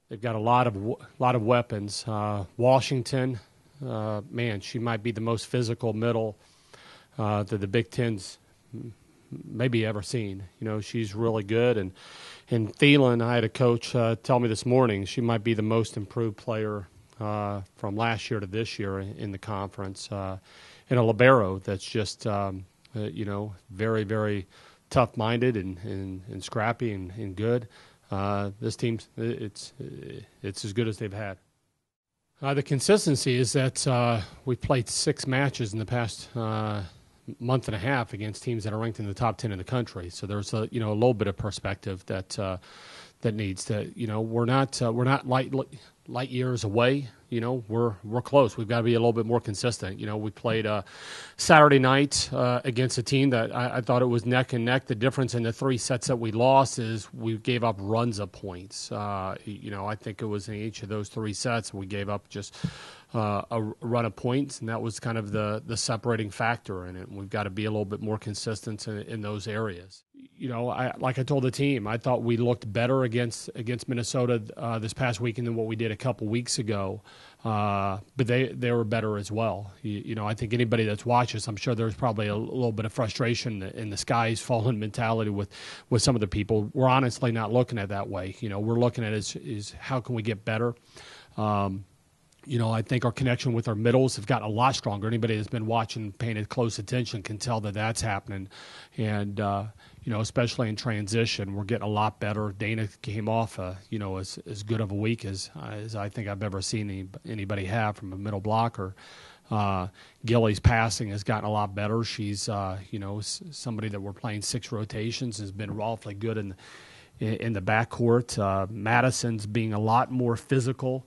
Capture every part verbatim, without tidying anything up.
they've got a lot of lot of weapons. Uh, Washington, uh, man, she might be the most physical middle uh, that the Big Ten's maybe ever seen. You know, she's really good. And and Thielen, I had a coach uh, tell me this morning, she might be the most improved player uh, from last year to this year in, in the conference. Uh, and a libero that's just, um, uh, you know, very, very tough-minded and, and, and scrappy and, and good. Uh, this team, it's it's as good as they've had. Uh, the consistency is that uh, we've played six matches in the past uh, month and a half against teams that are ranked in the top ten in the country. So there's a you know a little bit of perspective that uh, that needs to you know we're not uh, we're not light light years away. You know we're we're close. We've got to be a little bit more consistent. You know we played uh, Saturday night uh, against a team that I, I thought it was neck and neck. The difference in the three sets that we lost is we gave up runs of points. Uh, you know I think it was in each of those three sets we gave up just uh, a run of points, and that was kind of the the separating factor in it. And we've got to be a little bit more consistent in, in those areas. You know, I, like I told the team, I thought we looked better against against Minnesota uh, this past weekend than what we did a couple weeks ago. Uh, but they, they were better as well. You, you know, I think anybody that's watched us, I'm sure there's probably a, a little bit of frustration in the skies falling mentality with, with some of the people. We're honestly not looking at it that way. You know, we're looking at it as, is how can we get better? Um, You know, I think our connection with our middles have gotten a lot stronger. Anybody that's been watching, paying close attention can tell that that's happening. And, uh, you know, especially in transition, we're getting a lot better. Dana came off, uh, you know, as, as good of a week as, as I think I've ever seen any, anybody have from a middle blocker. Uh, Gilly's passing has gotten a lot better. She's, uh, you know, somebody that we're playing six rotations, has been awfully good in, in, in the backcourt. Uh, Madison's being a lot more physical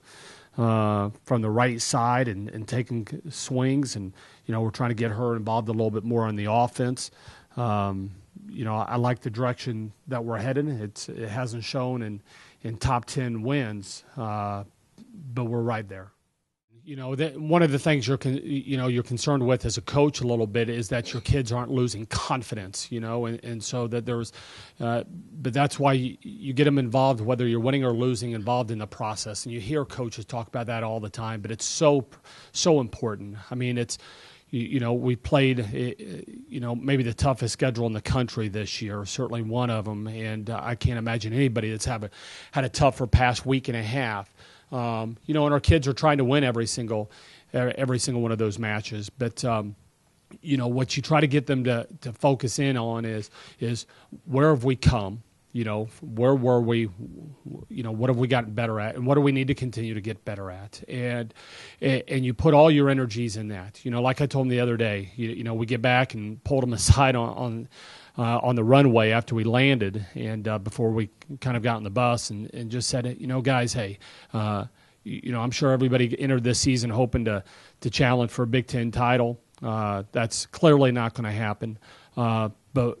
Uh, from the right side and, and taking swings, and you know we're trying to get her involved a little bit more on the offense. Um, you know I like the direction that we're headed. It's it hasn't shown in, in top ten wins, uh, but we're right there. You know that one of the things you're con- you know you're concerned with as a coach a little bit is that your kids aren't losing confidence. You know, and, and so that there's, uh, but that's why you, you get them involved, whether you're winning or losing, involved in the process. And you hear coaches talk about that all the time, but it's so so important. I mean, it's you, you know we played you know maybe the toughest schedule in the country this year, certainly one of them, and uh, I can't imagine anybody that's have a, had a tougher past week and a half. Um, you know, and our kids are trying to win every single, every single one of those matches. But um, you know, what you try to get them to, to focus in on is is where have we come? You know, where were we? You know, what have we gotten better at, and what do we need to continue to get better at? And and you put all your energies in that. You know, like I told them the other day. You, you know, we get back and pulled them aside on. on Uh, on the runway after we landed and uh, before we kind of got on the bus and, and just said, you know, guys, hey, uh, you, you know, I'm sure everybody entered this season hoping to, to challenge for a Big Ten title. Uh, that's clearly not going to happen. Uh, but,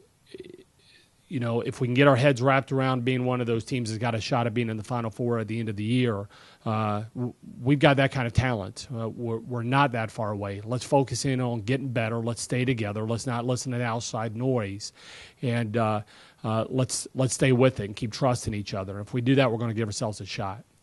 you know, if we can get our heads wrapped around being one of those teams that's got a shot at being in the Final Four at the end of the year, uh, we've got that kind of talent. Uh, we're, we're not that far away. Let's focus in on getting better. Let's stay together. Let's not listen to the outside noise. And uh, uh, let's let's stay with it and keep trusting each other. If we do that, we're going to give ourselves a shot.